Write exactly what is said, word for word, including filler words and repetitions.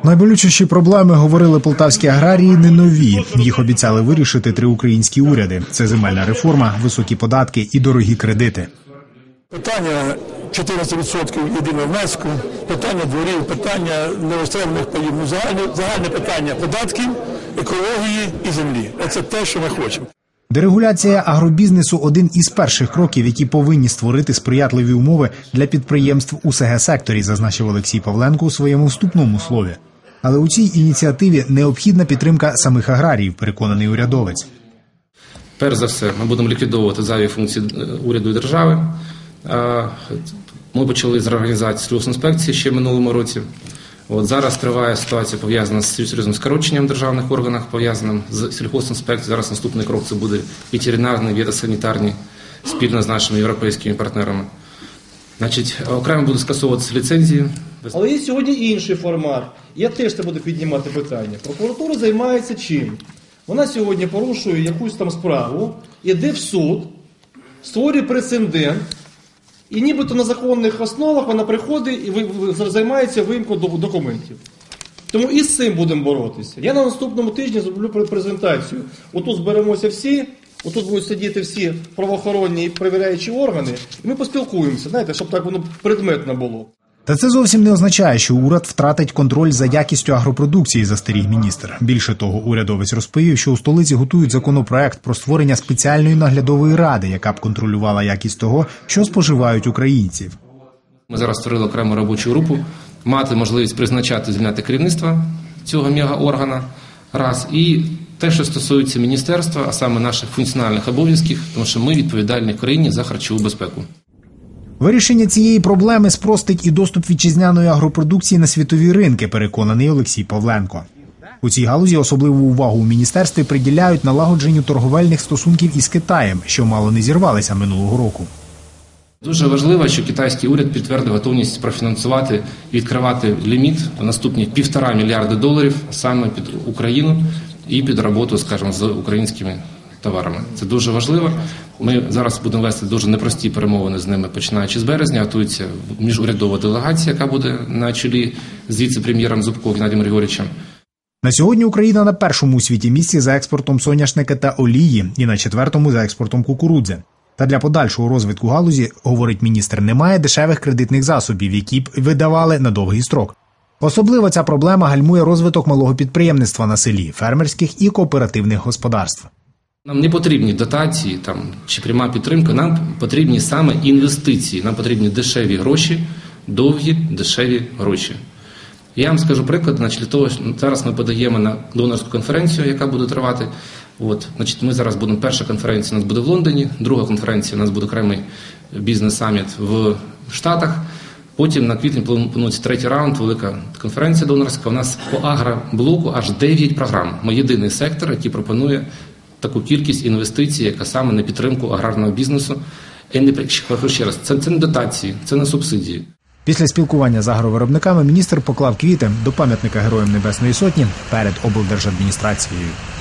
Найболючіші проблеми, говорили полтавські аграрії, не нові. Їх обіцяли вирішити три українські уряди. Це земельна реформа, високі податки і дорогі кредити. Питання чотирнадцять відсотків єдиного внеску, питання дворів, питання неострелених паїв, загальне, загальне питання податків, екології і землі. Це те, що ми хочемо. Дерегуляція агробізнесу – один із перших кроків, які повинні створити сприятливі умови для підприємств у ес ге секторі, зазначив Олексій Павленко у своєму вступному слові. Але у цій ініціативі необхідна підтримка самих аграріїв, переконаний урядовець. Перш за все, ми будемо ліквідовувати зайві функції уряду і держави. Ми почали з реорганізації сільгоспінспекції ще в минулому році. От зараз триває ситуація, пов'язана з серйозним скороченням в державних органах, пов'язаним з сільгоспінспекцією. Зараз наступний крок – це буде ветеринарний, ветосанітарний, спільно з нашими європейськими партнерами. Значить, окремо будуть скасовуватися ліцензії. Але є сьогодні інший формат. Я теж це буду піднімати питання. Прокуратура займається чим? Вона сьогодні порушує якусь там справу, іде в суд, створює прецедент, і нібито на законних основах вона приходить і займається виїмкою документів. Тому і з цим будемо боротися. Я на наступному тижні зроблю презентацію. Отут зберемося всі, отут будуть сидіти всі правоохоронні і перевіряючі органи, і ми поспілкуємося, знаєте, щоб так воно предметно було. Та це зовсім не означає, що уряд втратить контроль за якістю агропродукції, застеріг міністр. Більше того, урядовець розповів, що у столиці готують законопроект про створення спеціальної наглядової ради, яка б контролювала якість того, що споживають українці. Ми зараз створили окрему робочу групу, мати можливість призначати, звільняти керівництво цього мегаоргана, раз, і те, що стосується міністерства, а саме наших функціональних обов'язків, тому що ми відповідальні в країні за харчову безпеку. Вирішення цієї проблеми спростить і доступ вітчизняної агропродукції на світові ринки, переконаний Олексій Павленко. У цій галузі особливу увагу у міністерстві приділяють налагодженню торговельних стосунків із Китаєм, що мало не зірвалися минулого року. Дуже важливо, що китайський уряд підтвердив готовність профінансувати і відкривати ліміт на наступні півтора мільярди доларів саме під Україну і під роботу, скажімо, з українськими товарами. Це дуже важливо. Ми зараз будемо вести дуже непрості перемовини з ними, починаючи з березня. Готується міжурядова делегація, яка буде на чолі з віце-прем'єром Зубко Геннадієм Григорійовичем. На сьогодні Україна на першому у світі місці за експортом соняшника та олії і на четвертому за експортом кукурудзи. Та для подальшого розвитку галузі, говорить міністр, немає дешевих кредитних засобів, які б видавали на довгий строк. Особливо ця проблема гальмує розвиток малого підприємництва на селі, фермерських і кооперативних господарств. Нам не потрібні дотації там, чи пряма підтримка, нам потрібні саме інвестиції, нам потрібні дешеві гроші, довгі дешеві гроші. Я вам скажу приклад, значить, для того, що зараз ми подаємо на донорську конференцію, яка буде тривати. От, значить, ми зараз будемо, перша конференція у нас буде в Лондоні, друга конференція у нас буде окремий бізнес-саміт в Штатах. Потім на квітні планується третій раунд, велика конференція донорська. У нас по агроблоку аж дев'ять програм. Ми єдиний сектор, який пропонує таку кількість інвестицій, яка саме на підтримку аграрного бізнесу. І не, ще раз, це, це не дотації, це не субсидії. Після спілкування з агровиробниками міністр поклав квіти до пам'ятника Героям Небесної Сотні перед облдержадміністрацією.